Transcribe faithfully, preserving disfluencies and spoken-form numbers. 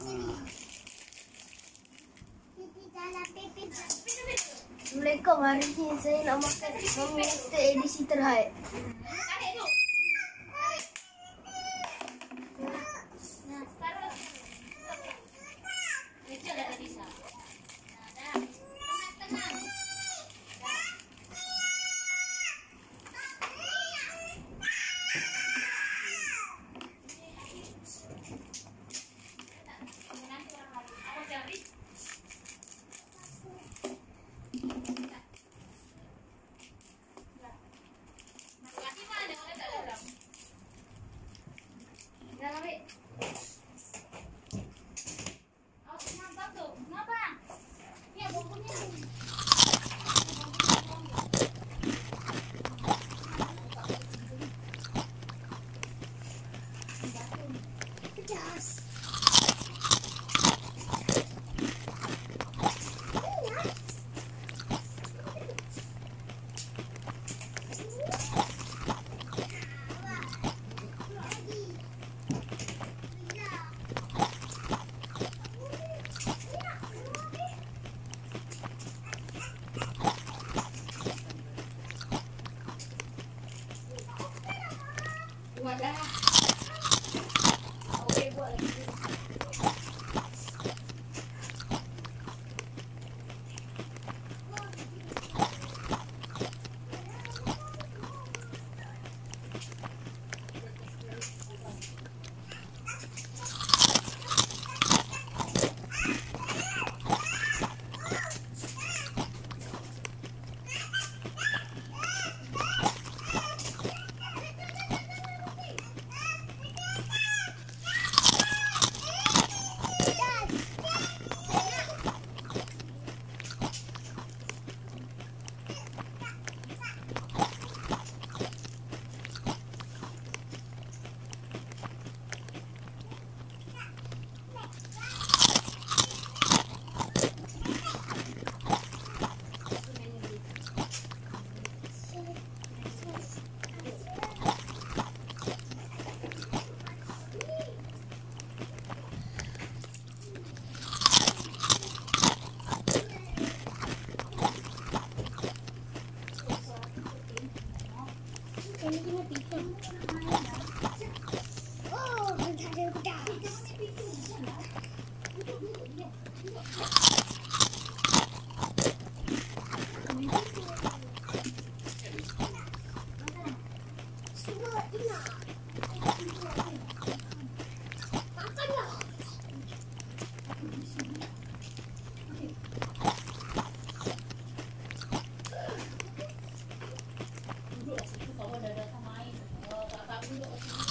Assalamualaikum, hari ni saya nak makan Mister edisi terhad. Wadah. Okey, buat lagi. Ini kena pisang. Oh, ada pedas. Semua enak. Makanlah. Duduk lah situ, kawan dah datang main. Kalau tak tak duduk